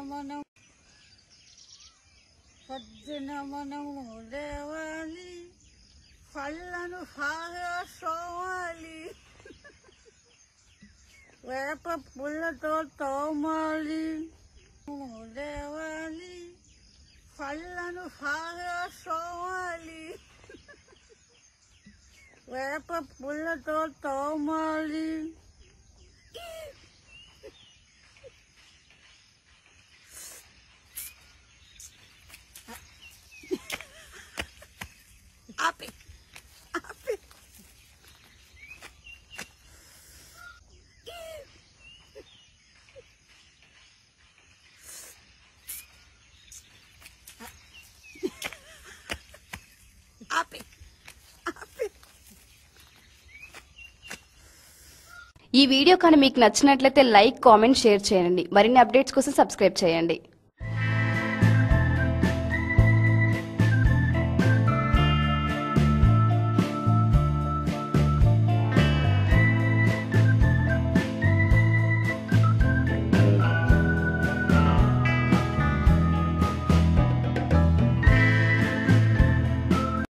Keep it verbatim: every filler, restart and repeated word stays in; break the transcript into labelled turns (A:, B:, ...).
A: మనం పొద్దున మనము లేవాలి, పళ్ళను బాగా సోమాలి, వేప పుల్లతో తోమాలి. లేవాలి, పళ్ళను బాగా సోమాలి, వేప పుల్లతో తోమాలి. ఆపి ఆపి ఆపి
B: ఈ వీడియో కానీ మీకు నచ్చినట్లయితే లైక్, కామెంట్, షేర్ చేయండి. మరిన్ని అప్డేట్స్ కోసం సబ్స్క్రైబ్ చేయండి.